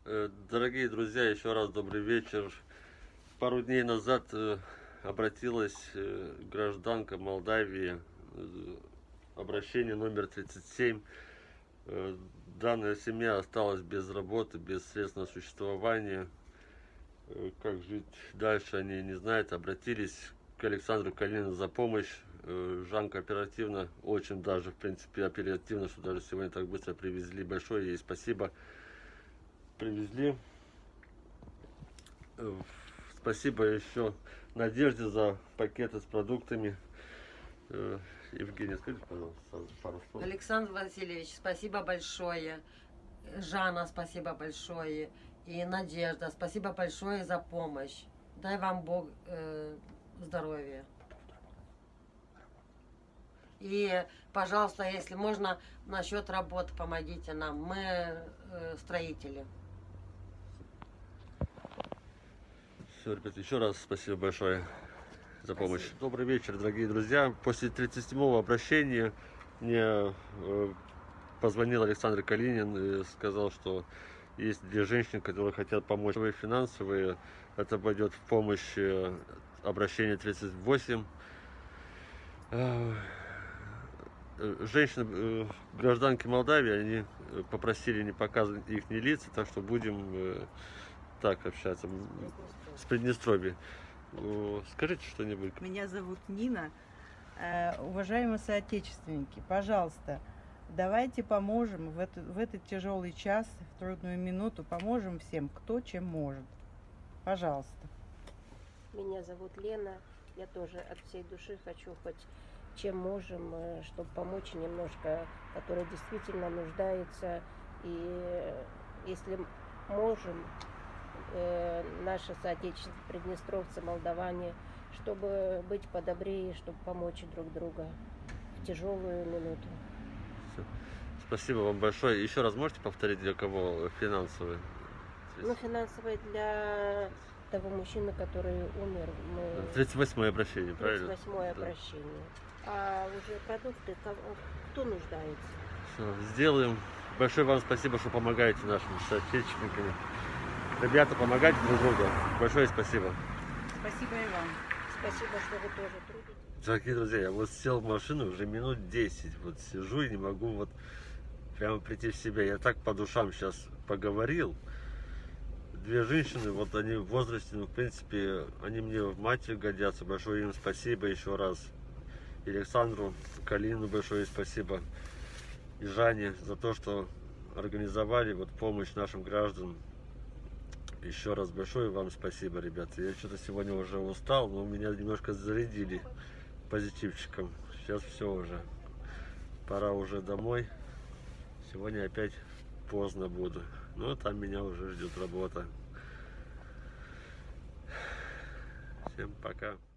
Дорогие друзья, еще раз добрый вечер. Пару дней назад обратилась гражданка Молдавии, обращение номер 37. Данная семья осталась без работы, без средств на существование. Как жить дальше, они не знают. Обратились к Александру Калинину за помощь. Жанка оперативно, очень даже, в принципе, оперативно, что даже сегодня так быстро привезли. Большое ей спасибо. Привезли. Спасибо еще Надежде за пакеты с продуктами. Евгения, скажите, пожалуйста, пару слов. Александр Васильевич, спасибо большое. Жанна, спасибо большое. И Надежда, спасибо большое за помощь. Дай вам Бог здоровья. И, пожалуйста, если можно, насчет работы помогите нам. Мы строители. Все, ребят, еще раз спасибо большое за помощь. Спасибо. Добрый вечер, дорогие друзья. После 37-го обращения мне позвонил Александр Калинин и сказал, что есть две женщины, которые хотят помочь. Финансовые, это пойдет в помощь обращения 38. Женщины, гражданки Молдавии, они попросили не показывать их лица, так что будем так общаться. С Приднестровья. Скажите что-нибудь. Меня зовут Нина. Уважаемые соотечественники, пожалуйста, давайте поможем в этот тяжелый час, в трудную минуту, поможем всем, кто чем может. Пожалуйста. Меня зовут Лена. Я тоже от всей души хочу хоть чем можем, чтобы помочь немножко, который действительно нуждается. И если можем, наши соотечественники, приднестровцы, молдаване, чтобы быть подобрее, чтобы помочь друг другу в тяжелую минуту. Спасибо вам большое. Еще раз можете повторить, для кого финансовые? Ну, финансовые для того мужчины, который умер. 38-е обращение, правильно? 38-е обращение. А уже продукты, кто нуждается? Все, сделаем. Большое вам спасибо, что помогаете нашим соотечественникам. Ребята, помогайте друг другу. Большое спасибо. Спасибо и вам. Спасибо, что вы тоже трудитесь. Дорогие друзья, я вот сел в машину уже минут 10. Вот сижу и не могу вот прямо прийти в себя. Я так по душам сейчас поговорил. Две женщины, вот они в возрасте, ну, в принципе, они мне в матери годятся. Большое им спасибо еще раз. И Александру Калину большое спасибо. И Жанне за то, что организовали вот помощь нашим гражданам. Еще раз большое вам спасибо, ребята. Я что-то сегодня уже устал, но меня немножко зарядили позитивчиком. Сейчас все уже. Пора уже домой. Сегодня опять поздно буду. Но там меня уже ждет работа. Всем пока.